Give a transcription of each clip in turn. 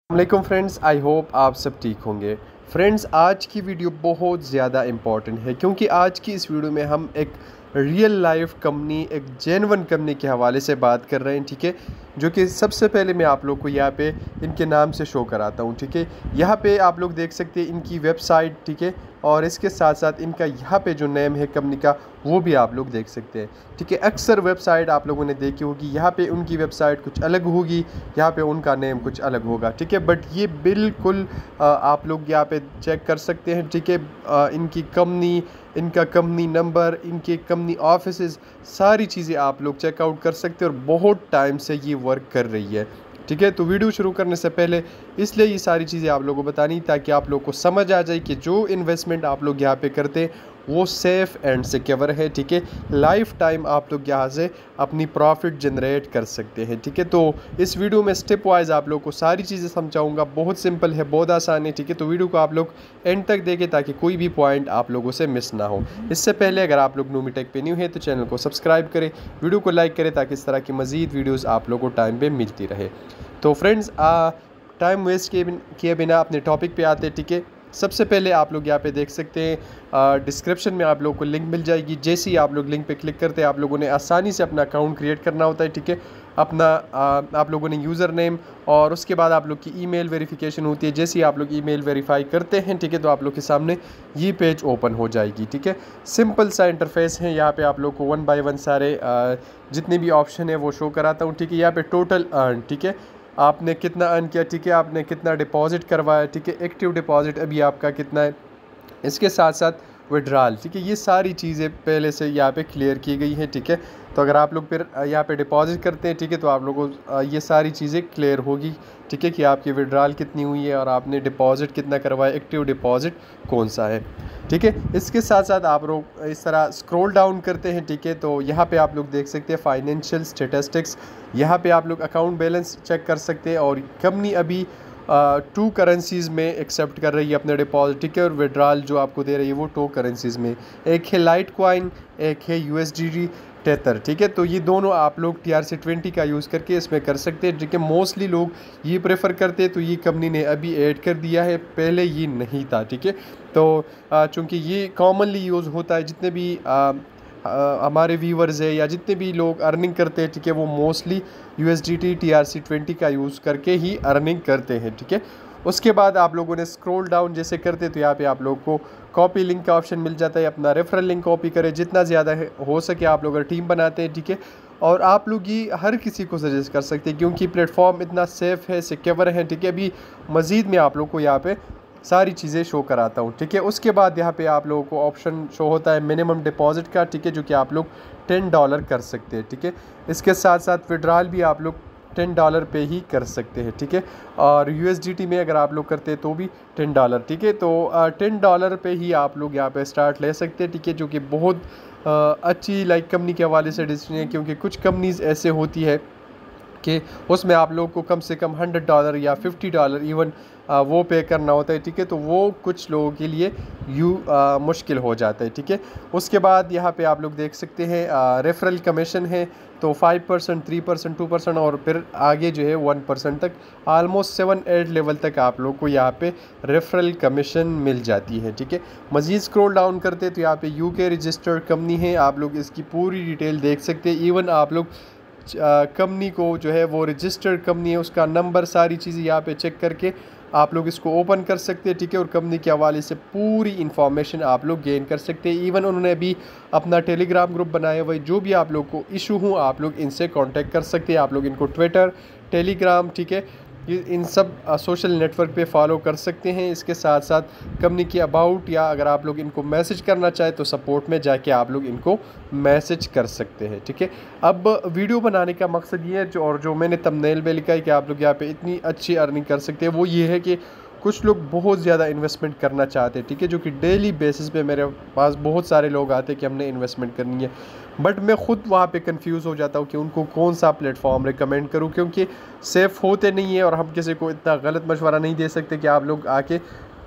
वालेकुम friends, I hope आप सब ठीक होंगे। फ्रेंड्स, आज की वीडियो बहुत ज़्यादा इम्पॉर्टेंट है क्योंकि आज की इस वीडियो में हम एक रियल लाइफ कंपनी, एक जेन्युइन कंपनी के हवाले से बात कर रहे हैं। ठीक है, जो कि सबसे पहले मैं आप लोग को यहाँ पे इनके नाम से शो कराता हूँ। ठीक है, यहाँ पे आप लोग देख सकते हैं इनकी वेबसाइट। ठीक है, और इसके साथ साथ इनका यहाँ पे जो नेम है कंपनी का वो भी आप लोग देख सकते हैं। ठीक है, अक्सर वेबसाइट आप लोगों ने देखी होगी, यहाँ पे उनकी वेबसाइट कुछ अलग होगी, यहाँ पे उनका नेम कुछ अलग होगा। ठीक है, बट ये बिल्कुल आप लोग यहाँ पे चेक कर सकते हैं। ठीक है, इनकी कंपनी, इनका कंपनी नंबर, इनके कंपनी ऑफिसेज, सारी चीज़ें आप लोग चेकआउट कर सकते हैं और बहुत टाइम से ये वर्क कर रही है। ठीक है, तो वीडियो शुरू करने से पहले इसलिए ये सारी चीज़ें आप लोगों को बतानी ताकि आप लोग को समझ आ जाए कि जो इन्वेस्टमेंट आप लोग यहाँ पे करते हैं वो सेफ़ एंड सिक्योर है। ठीक है, लाइफ टाइम आप लोग यहाँ से अपनी प्रॉफिट जनरेट कर सकते हैं। ठीक है, तो इस वीडियो में स्टेप वाइज आप लोग को सारी चीज़ें समझाऊंगा। बहुत सिंपल है, बहुत आसान है। ठीक है, तो वीडियो को आप लोग एंड तक देखें ताकि कोई भी पॉइंट आप लोगों से मिस ना हो। इससे पहले अगर आप लोग नूमीटेक पे न्यू है तो चैनल को सब्सक्राइब करें, वीडियो को लाइक करें ताकि इस तरह की मज़ीद वीडियोज़ आप लोग को टाइम पर मिलती रहे। तो फ्रेंड्स, टाइम वेस्ट किए बिना अपने टॉपिक पे आते हैं। ठीक है, सबसे पहले आप लोग यहाँ पे देख सकते हैं डिस्क्रिप्शन में आप लोगों को लिंक मिल जाएगी। जैसे ही आप लोग लिंक पे क्लिक करते हैं आप लोगों ने आसानी से अपना अकाउंट क्रिएट करना होता है। ठीक है, अपना आप लोगों ने यूज़र नेम और उसके बाद आप लोग की ईमेल वेरिफिकेशन होती है। जैसे ही आप लोग ईमेल वेरीफाई करते हैं, ठीक है, तो आप लोग के सामने ये पेज ओपन हो जाएगी। ठीक है, सिंपल सा इंटरफेस है। यहाँ पे आप लोग को वन बाय वन सारे जितने भी ऑप्शन है वो शो कराता हूँ। ठीक है, यहाँ पे टोटल अर्न, ठीक है, आपने कितना अर्न किया, ठीक है, आपने कितना डिपॉजिट करवाया, ठीक है, एक्टिव डिपॉजिट अभी आपका कितना है, इसके साथ साथ विड्रॉल। ठीक है, ये सारी चीज़ें पहले से यहाँ पे क्लियर की गई हैं। ठीक है, तो अगर आप लोग फिर यहाँ पे डिपॉजिट करते हैं, ठीक है, तो आप लोगों को ये सारी चीज़ें क्लियर होगी। ठीक है, कि आपकी विड्रॉल कितनी हुई है और आपने डिपॉजिट कितना करवाया, एक्टिव डिपॉजिट कौन सा है। ठीक है, इसके साथ साथ आप लोग इस तरह स्क्रॉल डाउन करते हैं। ठीक है, तो यहाँ पे आप लोग देख सकते हैं फाइनेंशियल स्टेटिस्टिक्स। यहाँ पे आप लोग अकाउंट बैलेंस चेक कर सकते हैं और कंपनी अभी 2 करेंसीज़ में एक्सेप्ट कर रही है अपने डिपॉजिट। ठीक है, और विड्रॉल जो आपको दे रही है वो 2 करेंसीज़ में, एक है लाइट कॉइन, एक है USDT टेथर। ठीक है, तो ये दोनों आप लोग TRC20 का यूज़ करके इसमें कर सकते हैं। ठीक है, मोस्टली लोग ये प्रेफर करते हैं, तो ये कंपनी ने अभी ऐड कर दिया है, पहले ये नहीं था। ठीक है, तो चूँकि ये कॉमनली यूज़ होता है, जितने भी हमारे व्यूवर्स है या जितने भी लोग अर्निंग करते हैं, ठीक है, वो मोस्टली USDT TRC20 का यूज़ करके ही अर्निंग करते हैं। ठीक है, उसके बाद आप लोगों ने स्क्रॉल डाउन जैसे करते तो यहाँ पे आप लोग को कॉपी लिंक का ऑप्शन मिल जाता है। अपना रेफरल लिंक कॉपी करें जितना ज़्यादा हो सके, आप लोग अगर टीम बनाते हैं। ठीक है, और आप लोग ये हर किसी को सजेस्ट कर सकते हैं क्योंकि प्लेटफॉर्म इतना सेफ़ है, सिक्योर है। ठीक है, अभी मज़ीद में आप लोग को यहाँ पे सारी चीज़ें शो कराता हूँ। ठीक है, उसके बाद यहाँ पे आप लोगों को ऑप्शन शो होता है मिनिमम डिपॉजिट का। ठीक है, जो कि आप लोग $10 कर सकते हैं। ठीक है, इसके साथ साथ विड्रॉल भी आप लोग $10 पे ही कर सकते हैं। ठीक है, और USDT में अगर आप लोग करते हैं तो भी $10। ठीक है, तो $10 पे ही आप लोग यहाँ पे स्टार्ट ले सकते हैं। ठीक है, जो कि बहुत अच्छी कंपनी के हवाले से डिसीजन है क्योंकि कुछ कंपनीज ऐसे होती है कि उसमें आप लोग को कम से कम $100 या $50 इवन वो पे करना होता है। ठीक है, तो वो कुछ लोगों के लिए मुश्किल हो जाता है। ठीक है, उसके बाद यहाँ पे आप लोग देख सकते हैं रेफरल कमीशन है, तो 5%, 3%, 2% और फिर आगे जो है 1% तक, आलमोस्ट 7-8 लेवल तक आप लोग को यहाँ पे रेफरल कमीशन मिल जाती है। ठीक है, मज़ीद स्क्रॉल डाउन करते तो यहाँ पे UK रजिस्टर्ड कंपनी है, आप लोग इसकी पूरी डिटेल देख सकते हैं। इवन आप लोग कंपनी को जो है वो रजिस्टर्ड कंपनी है उसका नंबर, सारी चीज़ें यहाँ पे चेक करके आप लोग इसको ओपन कर सकते हैं। ठीक है, और कंपनी के हवाले से पूरी इन्फॉर्मेशन आप लोग गेन कर सकते हैं। इवन उन्होंने अभी अपना टेलीग्राम ग्रुप बनाया हुआ है, जो भी आप लोग को इशू हो आप लोग इनसे कांटेक्ट कर सकते हैं। आप लोग इनको ट्विटर, टेलीग्राम, ठीक है, इन सब सोशल नेटवर्क पे फॉलो कर सकते हैं। इसके साथ साथ कंपनी की अबाउट या अगर आप लोग इनको मैसेज करना चाहें तो सपोर्ट में जाके आप लोग इनको मैसेज कर सकते हैं। ठीक है, अब वीडियो बनाने का मकसद ये है और जो मैंने थंबनेल में लिखा है कि आप लोग यहाँ पे इतनी अच्छी अर्निंग कर सकते हैं, वो ये है कि कुछ लोग बहुत ज़्यादा इन्वेस्टमेंट करना चाहते हैं। ठीक है, जो कि डेली बेसिस पे मेरे पास बहुत सारे लोग आते हैं कि हमने इन्वेस्टमेंट करनी है, बट मैं ख़ुद वहाँ पे कंफ्यूज हो जाता हूँ कि उनको कौन सा प्लेटफॉर्म रिकमेंड करूँ क्योंकि सेफ़ होते नहीं है और हम किसी को इतना गलत मशवरा नहीं दे सकते कि आप लोग आके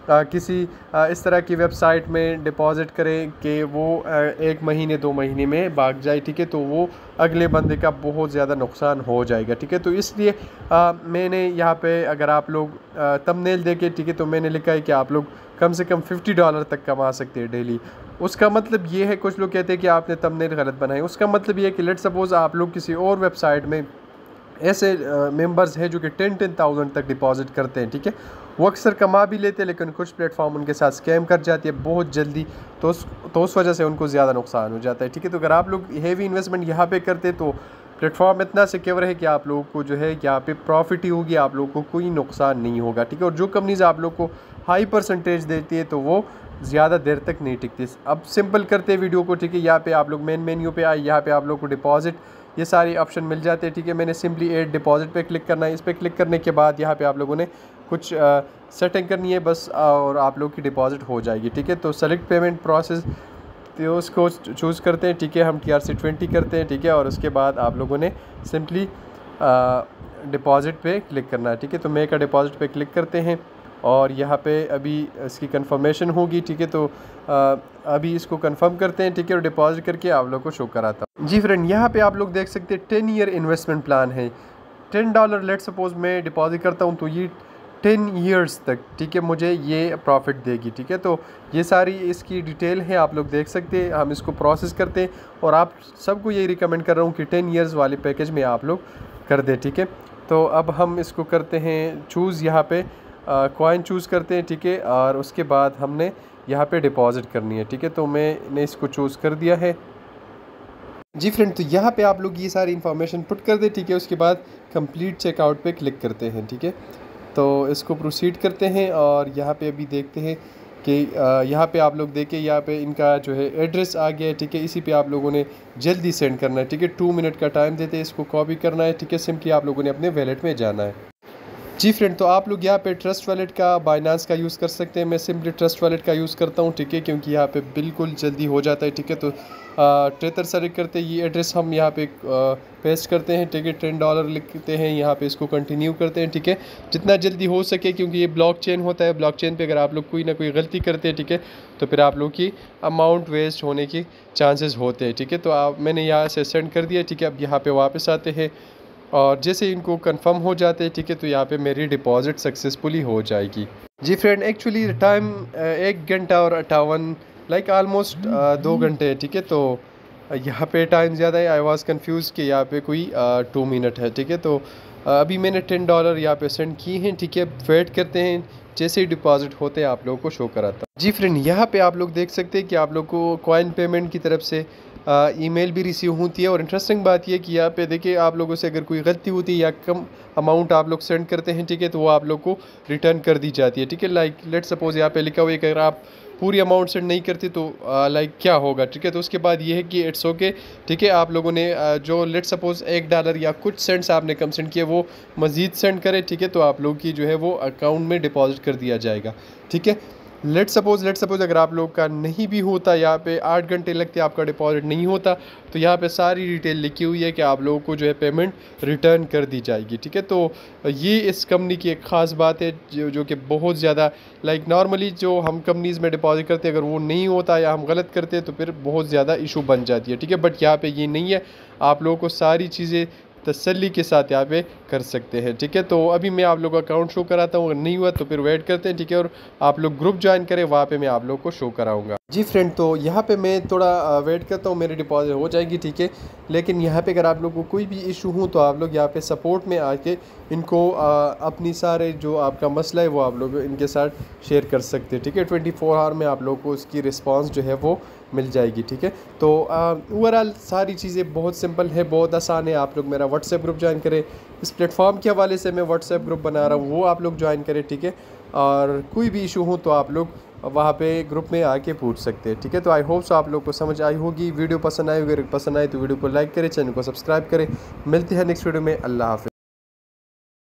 किसी इस तरह की वेबसाइट में डिपॉज़िट करें कि वो 1 महीने 2 महीने में भाग जाए, ठीक है, तो वो अगले बंदे का बहुत ज़्यादा नुकसान हो जाएगा, ठीक है। तो इसलिए मैंने यहाँ पे, अगर आप लोग थंबनेल देखे, ठीक है, तो मैंने लिखा है कि आप लोग कम से कम $50 तक कमा सकते हैं डेली। उसका मतलब ये है, कुछ लोग कहते हैं कि आपने थंबनेल गलत बनाई, उसका मतलब ये है कि लेट्स सपोज़ आप लोग किसी और वेबसाइट में ऐसे मेंबर्स हैं जो कि 10,000 तक डिपॉजिट करते हैं, ठीक है, वो अक्सर कमा भी लेते हैं, लेकिन कुछ प्लेटफॉर्म उनके साथ स्कैम कर जाती है बहुत जल्दी, तो उस वजह से उनको ज़्यादा नुकसान हो जाता है, ठीक है। तो अगर आप लोग हेवी इन्वेस्टमेंट यहाँ पे करते तो प्लेटफॉर्म इतना सिक्योर है कि आप लोगों को जो है यहाँ पे प्रॉफिट ही होगी, आप लोगों को कोई नुकसान नहीं होगा, ठीक है। और जो कंपनीज आप लोग को हाई परसेंटेज देती है तो वो ज़्यादा देर तक नहीं टिकती। अब सिंपल करते हैं वीडियो को, ठीक है। यहाँ पे आप लोग मेन मेन्यू पे आए, यहाँ पे आप लोग को डिपॉजिट ये सारे ऑप्शन मिल जाते हैं, ठीक है। मैंने सिंपली ऐड डिपॉजिट पे क्लिक करना है। इस पर क्लिक करने के बाद यहाँ पे आप लोगों ने कुछ सेटिंग करनी है बस, और आप लोग की डिपॉजिट हो जाएगी, ठीक है। तो सेलेक्ट पेमेंट प्रोसेस, तो उसको चूज़ करते हैं, ठीक है। हम TRC20 करते हैं, ठीक है, और उसके बाद आप लोगों ने सिंपली डिपॉजिट पे क्लिक करना है, ठीक है। तो मेक अ डिपॉजिट पे क्लिक करते हैं और यहाँ पे अभी इसकी कंफर्मेशन होगी, ठीक है। तो अभी इसको कंफर्म करते हैं, ठीक है, और डिपॉजिट करके आप लोग को शो कराता हूँ। जी फ्रेंड, यहाँ पे आप लोग देख सकते हैं 10 ईयर इन्वेस्टमेंट प्लान है। $10 लेट सपोज मैं डिपॉजिट करता हूँ तो ये 10 ईयर्स तक, ठीक है, मुझे ये प्रॉफिट देगी, ठीक है। तो ये सारी इसकी डिटेल है, आप लोग देख सकते हैं। हम इसको प्रोसेस करते हैं और आप सबको यही रिकमेंड कर रहा हूँ कि 10 ईयर्स वाले पैकेज में आप लोग कर दें, ठीक है। तो अब हम इसको करते हैं चूज़, यहाँ पे कॉइन चूज़ करते हैं, ठीक है, और उसके बाद हमने यहाँ पे डिपॉजिट करनी है, ठीक है। तो मैंने इसको चूज़ कर दिया है। जी फ्रेंड, तो यहाँ पे आप लोग ये सारी इन्फॉर्मेशन पुट कर दे, ठीक है। उसके बाद कंप्लीट चेकआउट पे क्लिक करते हैं, ठीक है। तो इसको प्रोसीड करते हैं और यहाँ पे अभी देखते हैं कि यहाँ पे आप लोग देखें, यहाँ पे इनका जो है एड्रेस आ गया है, ठीक है। इसी पे आप लोगों ने जल्दी सेंड करना है, ठीक है। 2 मिनट का टाइम देते हैं, इसको कॉपी करना है, ठीक है। सिंपली आप लोगों ने अपने वैलेट में जाना है। जी फ्रेंड, तो आप लोग यहाँ पे ट्रस्ट वॉलेट का, बाइनांस का यूज़ कर सकते हैं। मैं सिंपली ट्रस्ट वॉलेट का यूज़ करता हूँ, ठीक है, क्योंकि यहाँ पे बिल्कुल जल्दी हो जाता है, ठीक है। तो ट्रेथर सेलेक्ट करते हैं, ये एड्रेस हम यहाँ पे पेस्ट करते हैं, ठीक है। $10 लिखते हैं, यहाँ पे इसको कंटिन्यू करते हैं, ठीक है, जितना जल्दी हो सके, क्योंकि ये ब्लॉकचेन होता है। ब्लॉकचेन पे अगर आप लोग कोई ना कोई गलती करते हैं, ठीक है, तो फिर आप लोग की अमाउंट वेस्ट होने की चांसेस होते हैं, ठीक है। तो मैंने यहाँ से सेंड कर दिया, ठीक है। अब यहाँ पे वापस आते हैं और जैसे इनको कंफर्म हो जाते हैं, ठीक है, तो यहाँ पे मेरी डिपॉजिट सक्सेसफुली हो जाएगी। जी फ्रेंड, एक्चुअली टाइम 1 घंटा और 58 लाइक ऑलमोस्ट 2 घंटे है, ठीक है। तो यहाँ पे टाइम ज़्यादा है, आई वाज कंफ्यूज कि यहाँ पे कोई 2 मिनट है, ठीक है। तो अभी मैंने $10 यहाँ पे सेंड किए हैं, ठीक है। वेट करते हैं, जैसे ही डिपॉजिट होते हैं आप लोगों को शो कराता हूँ। जी फ्रेंड, यहाँ पे आप लोग देख सकते हैं कि आप लोग को कॉइन पेमेंट की तरफ से ईमेल भी रिसीव होती है। और इंटरेस्टिंग बात यह कि यहाँ पे देखिए, आप लोगों से अगर कोई गलती होती है या कम अमाउंट आप लोग सेंड करते हैं, ठीक है, तो वो आप लोग को रिटर्न कर दी जाती है, ठीक है। लाइक लेट सपोज यहाँ पे लिखा हुआ है कि अगर आप पूरी अमाउंट सेंड नहीं करते तो लाइक क्या होगा, ठीक है। तो उसके बाद ये है कि इट्स ओके, ठीक है। आप लोगों ने जो लेट सपोज $1 या कुछ सेंट्स आपने कम सेंड किए, वो मज़ीद सेंड करें, ठीक है, तो आप लोग की जो है वो अकाउंट में डिपॉजिट कर दिया जाएगा, ठीक है। लेट सपोज अगर आप लोग का नहीं भी होता, यहाँ पे 8 घंटे लगते आपका डिपॉजिट नहीं होता, तो यहाँ पे सारी डिटेल लिखी हुई है कि आप लोगों को जो है पेमेंट रिटर्न कर दी जाएगी, ठीक है। तो ये इस कंपनी की एक ख़ास बात है, जो कि बहुत ज़्यादा लाइक नॉर्मली जो हम कंपनीज़ में डिपॉजिट करते हैं, अगर वो नहीं होता या हम गलत करते हैं तो फिर बहुत ज़्यादा इशू बन जाती है, ठीक है। बट यहाँ पर ये नहीं है, आप लोगों को सारी चीज़ें तसल्ली के साथ यहाँ पे कर सकते हैं, ठीक है। तो अभी मैं आप लोग का अकाउंट शो कराता हूँ, अगर नहीं हुआ तो फिर वेट करते हैं, ठीक है। और आप लोग ग्रुप ज्वाइन करें, वहाँ पे मैं आप लोग को शो कराऊंगा। जी फ्रेंड, तो यहाँ पे मैं थोड़ा वेट करता हूँ, मेरी डिपॉजिट हो जाएगी, ठीक है। लेकिन यहाँ पे अगर आप लोग को कोई भी इशू हो तो आप लोग यहाँ पे सपोर्ट में आके इनको अपनी सारे जो आपका मसला है वो आप लोग इनके साथ शेयर कर सकते हैं, ठीक है। 24 आवर में आप लोग को उसकी रिस्पांस जो है वो मिल जाएगी, ठीक है। तो ओवरऑल सारी चीज़ें बहुत सिंपल है, बहुत आसान है। आप लोग मेरा व्हाट्सएप ग्रुप ज्वाइन करें, इस प्लेटफॉर्म के हवाले से मैं व्हाट्सएप ग्रुप बना रहा हूँ, वो आप लोग ज्वाइन करें, ठीक है। और कोई भी इशू हो तो आप लोग वहाँ पे ग्रुप में आके पूछ सकते हैं, ठीक है। तो आई होप सो आप लोग को समझ आई होगी। वीडियो पसंद आई, अगर पसंद आए तो वीडियो को लाइक करें, चैनल को सब्सक्राइब करें। मिलते हैं नेक्स्ट वीडियो में। अल्लाह हाफ़िज़।